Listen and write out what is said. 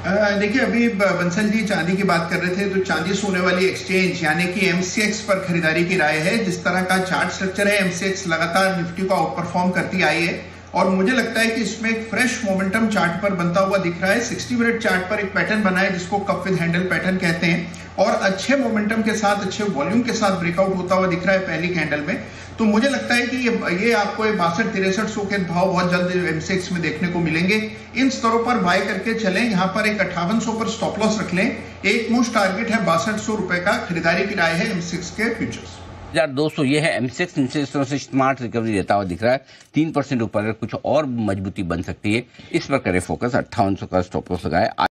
देखिए, अभी बंसल जी चांदी की बात कर रहे थे, तो चांदी सोने वाली एक्सचेंज यानी कि एमसीएक्स पर खरीदारी की राय है। जिस तरह का चार्ट स्ट्रक्चर है, एमसीएक्स लगातार निफ्टी को आउट परफॉर्म करती आई है और मुझे लगता है कि इसमें एक फ्रेश मोमेंटम चार्ट पर बनता हुआ दिख रहा है। 60 मिनट चार्ट पर एक पैटर्न बना है जिसको कप विद हैंडल पैटर्न कहते हैं और अच्छे मोमेंटम के साथ, अच्छे वॉल्यूम के साथ ब्रेकआउट होता हुआ दिख रहा है पहली कैंडल में। तो मुझे लगता है कि ये आपको 62-6300 के भाव बहुत जल्द एमसीएक्स में देखने को मिलेंगे। इन स्तरों पर बाय करके चलें। यहाँ पर एक 5800 पर स्टॉप लॉस रख लें। एक मुश्त टारगेट है 6200 रुपए का। खरीदारी की राय है एमसीएक्स के फ्यूचर्स। 1200 ये है एमसेक्स। इस तरह से स्मार्ट रिकवरी देता हुआ दिख रहा है। 3% ऊपर अगर कुछ और मजबूती बन सकती है, इस पर करें फोकस। 5800 का स्टॉप लॉस लगाए।